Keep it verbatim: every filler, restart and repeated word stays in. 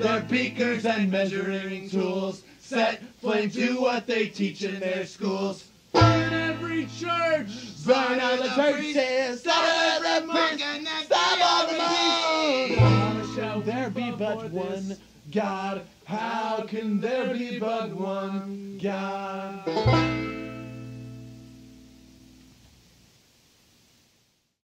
their beakers and measuring tools. Set flame to what they teach in their schools. Burn every church! Burn all the churches! Stop every monk! Stop all the monks! How shall there be but one God? How can there be but one God?